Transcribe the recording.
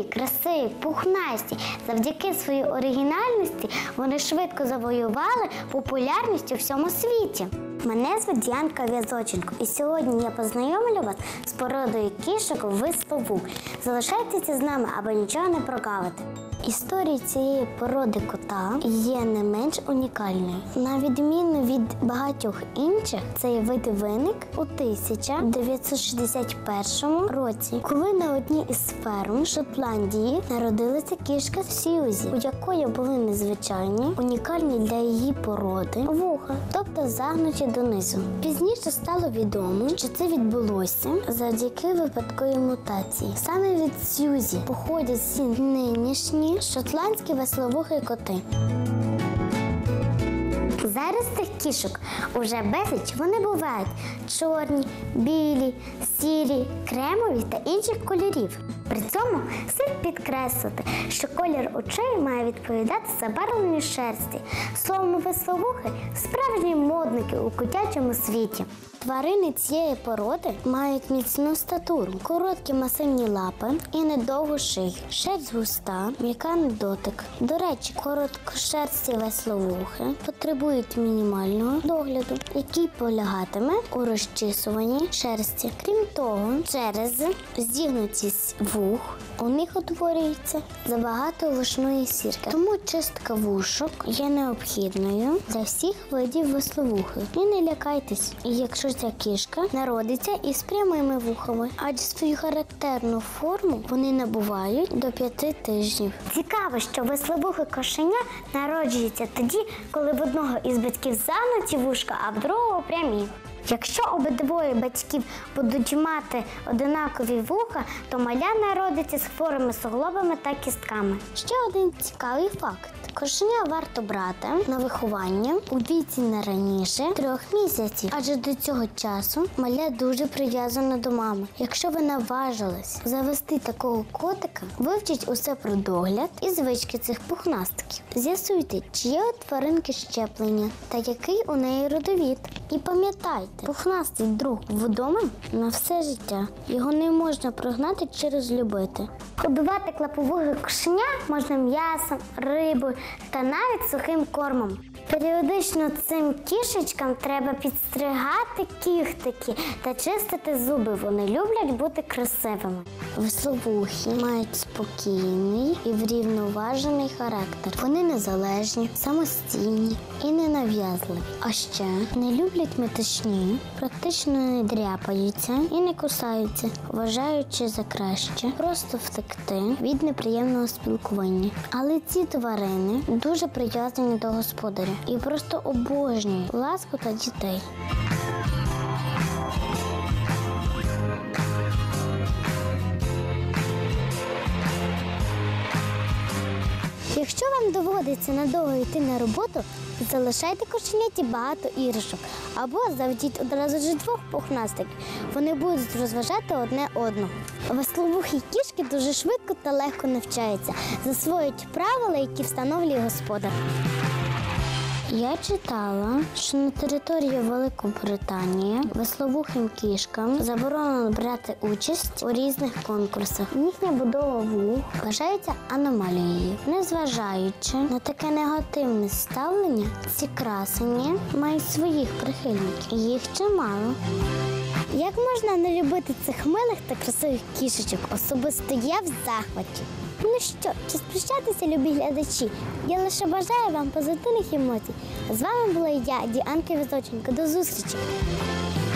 милі, красиві, пухнасті. Завдяки своїй оригінальності вони швидко завоювали популярність у всьому світі. Мене звуть Діанка В'язоченко, і сьогодні я познайомлю вас з породою кішок висловух. Залишайтеся з нами, аби нічого не прогавити. Історія цієї породи кота є не менш унікальною. На відміну від багатьох інших, цей вид виник у 1961 році, коли на одній із ферм Шотландії народилася кішка Сьюзі, у якої були незвичайні, унікальні для її породи вуха, тобто загнуті донизу. Пізніше стало відомо, що це відбулося завдяки випадковій мутації. Саме від Сьюзі походять всі нинішні шотландські висловухі коти. Зараз цих кішок уже безліч. Вони бувають чорні, білі, сірі, кремові та інших кольорів. При цьому слід підкреслити, що колір очей має відповідати забарвленню шерсті. Словом, висловухи – справжні модники у котячому світі. Тварини цієї породи мають міцну статуру, короткі масивні лапи і недовгу шию. Шерсть густа, м'яка на дотик. До речі, короткошерсті висловухи потребують мінімального догляду, який полягатиме у розчісуванні шерсті. Крім того, через зігнутість вух у них утворюється забагато вушної сірки. Тому чистка вушок є необхідною для всіх видів висловухи. І не лякайтесь, якщо ця кішка народиться із прямими вухами, адже свою характерну форму вони набувають до 5 тижнів. Цікаво, що висловухе кошеня народжується тоді, коли в одного із батьків загнуті вушка, а в другого прямі. Якщо обидвоє батьків будуть мати одинакові вуха, то маля народиться з хворими суглобами та кістками. Ще один цікавий факт. Кошеня варто брати на виховання у віці не раніше 3 місяців, адже до цього часу маля дуже прив'язана до мами. Якщо ви наважились завести такого котика, вивчіть усе про догляд і звички цих пухнастиків. З'ясуйте, чи є у тваринки щеплення та який у неї родовід. І пам'ятайте, пухнастий друг вдома на все життя. Його не можна прогнати чи розлюбити. Годувати клаповухе кошеня можна м'ясом, рибою та навіть сухим кормом. Періодично цим кішечкам треба підстригати кіхтики та чистити зуби. Вони люблять бути красивими. Висловухи мають спокійний і врівноважений характер. Вони незалежні, самостійні і ненав'язливі. А ще не люблять метушні, практично не дряпаються і не кусаються, вважаючи за краще просто втекти від неприємного спілкування. Але ці тварини дуже прив'язані до господаря і просто обожнюють ласку та дітей. Якщо вам доводиться надовго йти на роботу, залишайте кошеняті багато іграшок або заведіть одразу ж 2 пухнастиків. Вони будуть розважати одне одного. Висловухі кішки дуже швидко та легко навчаються, засвоюють правила, які встановлює господар. Я читала, що на території Великобританії висловухим кішкам заборонено брати участь у різних конкурсах. Їхня будова вух вважається аномалією. Незважаючи на таке негативне ставлення, ці красені мають своїх прихильників. Їх чимало. Як можна не любити цих милих та красивих кішечок? Особисто я в захваті. Ну що, час прощатися, любі глядачі? Я лише бажаю вам позитивних емоцій. З вами була я, Діанка В'язоченко. До зустрічі!